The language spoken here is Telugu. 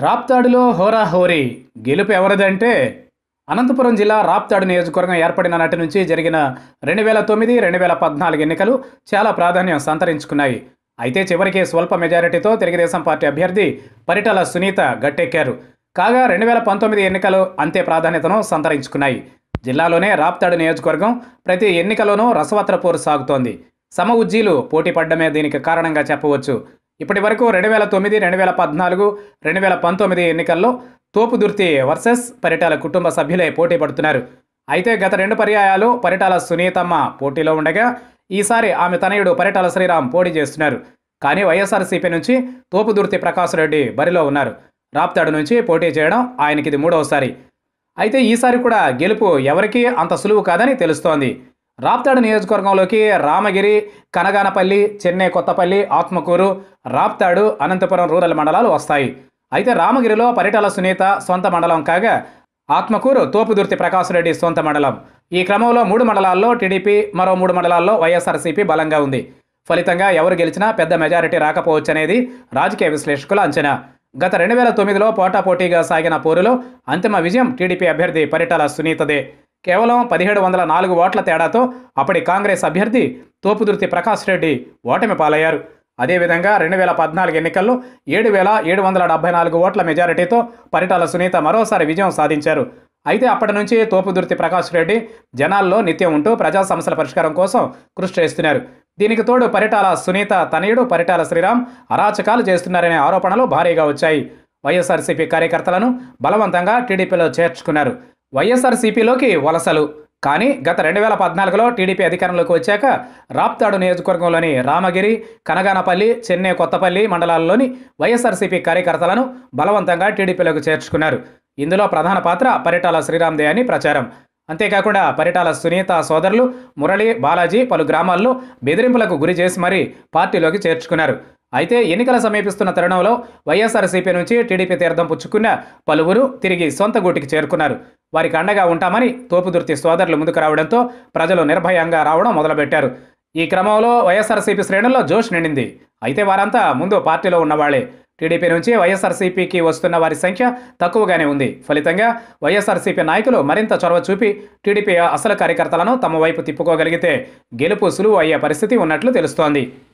రాప్తాడులో హోరాహోరీ గెలుపు ఎవరిదంటే అనంతపురం జిల్లా రాప్తాడు నియోజకవర్గం ఏర్పడిన నాటి నుంచి జరిగిన 2009 2014 ఎన్నికలు చాలా ప్రాధాన్యం సంతరించుకున్నాయి. అయితే చివరికి స్వల్ప మెజారిటీతో తెలుగుదేశం పార్టీ అభ్యర్థి పరిటాల సునీత గట్టెక్కారు. కాగా 2019 ఎన్నికలు అంతే ప్రాధాన్యతను సంతరించుకున్నాయి. జిల్లాలోనే రాప్తాడు నియోజకవర్గం ప్రతి ఎన్నికలోనూ రసవత్ర పోరు సాగుతోంది. సమ ఉజ్జీలు పోటీ పడ్డమే దీనికి కారణంగా చెప్పవచ్చు. ఇప్పటి వరకు 2009, 2014, 2019 ఎన్నికల్లో తోపుదుర్తి వర్సెస్ పరిటాల కుటుంబ సభ్యులే పోటీ పడుతున్నారు. అయితే గత 2 పర్యాయాలు పరిటాల సునీతమ్మ పోటీలో ఉండగా ఈసారి ఆమె తనయుడు పరిటాల శ్రీరామ్ పోటీ చేస్తున్నారు. కానీ వైఎస్ఆర్సీపీ నుంచి తోపుదుర్తి ప్రకాష్ రెడ్డి బరిలో ఉన్నారు. రాప్తాడు నుంచి పోటీ చేయడం ఆయనకిది 3వసారి. అయితే ఈసారి కూడా గెలుపు ఎవరికీ అంత సులువు కాదని తెలుస్తోంది. రాప్తాడు నియోజకవర్గంలోకి రామగిరి, కనగానపల్లి, చెన్నై కొత్తపల్లి, ఆత్మకూరు, రాప్తాడు, అనంతపురం రూరల్ మండలాలు వస్తాయి. అయితే రామగిరిలో పరిటాల సునీత సొంత మండలం కాగా ఆత్మకూరు తోపుదుర్తి ప్రకాష్ రెడ్డి సొంత మండలం. ఈ క్రమంలో 3 మండలాల్లో టీడీపీ, మరో 3 మండలాల్లో వైఎస్ఆర్సీపీ బలంగా ఉంది. ఫలితంగా ఎవరు గెలిచినా పెద్ద మెజారిటీ రాకపోవచ్చనేది రాజకీయ విశ్లేషకుల అంచనా. గత 2009లో పోటాపోటీగా సాగిన పోరులో అంతిమ విజయం టీడీపీ అభ్యర్థి పరిటాల సునీతదే. కేవలం 1704 ఓట్ల తేడాతో అప్పటి కాంగ్రెస్ అభ్యర్థి తోపుదుర్తి ప్రకాష్ రెడ్డి ఓటమి పాలయ్యారు. అదేవిధంగా 2014 ఎన్నికల్లో 7774 ఓట్ల మెజారిటీతో పరిటాల సునీత మరోసారి విజయం సాధించారు. అయితే అప్పటి నుంచి తోపుదుర్తి ప్రకాష్ రెడ్డి జనాల్లో నిత్యం ఉంటూ ప్రజా సమస్యల పరిష్కారం కోసం కృషి చేస్తున్నారు. దీనికి తోడు పరిటాల సునీత తనయుడు పరిటాల శ్రీరామ్ అరాచకాలు చేస్తున్నారనే ఆరోపణలు భారీగా వచ్చాయి. వైఎస్ఆర్సీపీ కార్యకర్తలను బలవంతంగా టీడీపీలో చేర్చుకున్నారు. వైఎస్ఆర్సీపీలోకి వలసలు. కానీ గత 2014లో టీడీపీ అధికారంలోకి వచ్చాక రాప్తాడు నియోజకవర్గంలోని రామగిరి, కనగానపల్లి, చెన్నై కొత్తపల్లి మండలాల్లోని వైఎస్ఆర్సీపీ కార్యకర్తలను బలవంతంగా టీడీపీలోకి చేర్చుకున్నారు. ఇందులో ప్రధాన పాత్ర పరిటాల శ్రీరామ్దే అని ప్రచారం. అంతేకాకుండా పరిటాల సునీత సోదరులు మురళి, బాలాజీ పలు గ్రామాల్లో బెదిరింపులకు గురి చేసి మరీ పార్టీలోకి చేర్చుకున్నారు. అయితే ఎన్నికల సమీపిస్తున్న తరుణంలో వైఎస్ఆర్సీపీ నుంచి టీడీపీ తీర్థం పుచ్చుకున్న పలువురు తిరిగి సొంత గూటికి చేరుకున్నారు. వారికి అండగా ఉంటామని తోపుదుర్తి సోదరులు ముందుకు రావడంతో ప్రజలు నిర్భయంగా రావడం మొదలుపెట్టారు. ఈ క్రమంలో వైఎస్ఆర్సీపీ శ్రేణుల్లో జోష్ నిండింది. అయితే వారంతా ముందు పార్టీలో ఉన్నవాళ్లే. టీడీపీ నుంచి వైఎస్ఆర్సీపీకి వస్తున్న వారి సంఖ్య తక్కువగానే ఉంది. ఫలితంగా వైఎస్ఆర్సీపీ నాయకులు మరింత చొరవ చూపి టీడీపీ అసలు కార్యకర్తలను తమ వైపు తిప్పుకోగలిగితే గెలుపు సులువు అయ్యే పరిస్థితి ఉన్నట్లు తెలుస్తోంది.